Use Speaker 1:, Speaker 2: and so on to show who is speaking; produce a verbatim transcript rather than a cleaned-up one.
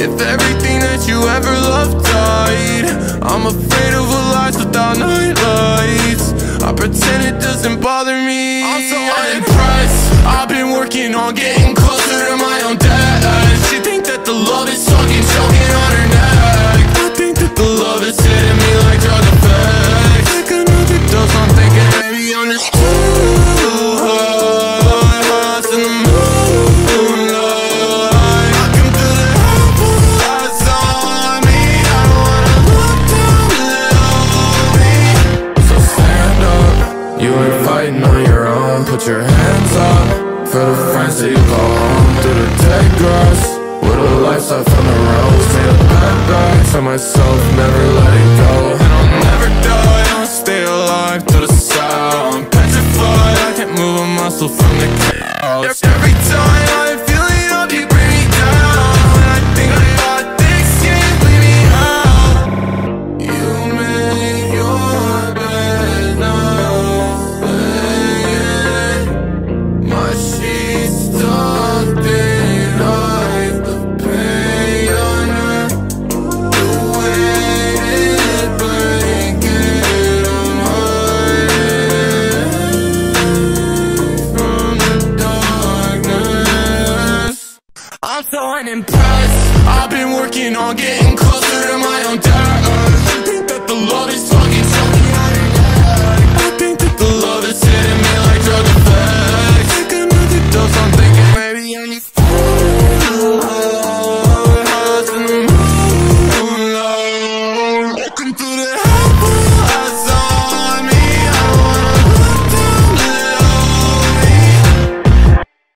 Speaker 1: If everything that you ever loved died, I'm afraid of a life without night lights. I pretend it doesn't bother me. I'm so unimpressed. I've been working on getting closer to my own death. She think that the love is sucking, choking on her neck. I think that the love is hitting me like drug effects. Like another dose, I'm thinking maybe I'm just too high in the moonlight. I can feel the eyes on me. I don't wanna look down below me. So stand up, you ain't fighting on your own. Put your hands up for the friends that you call home. Through the dead grass, with a lifestyle from the roads. Made a bad back to myself, never let it go. And I'll never die, I'll stay alive to the sound. Petrified, I can't move a muscle from the couch. Every time I'm feeling up, you bring me down. And I think about things, can't leave me out. You make your bed now, laying my sheets tucked in, hide the pain under the weighted blanket. I'm hiding from the darkness. I'm so unimpressed. I've been working on getting closer to my own death.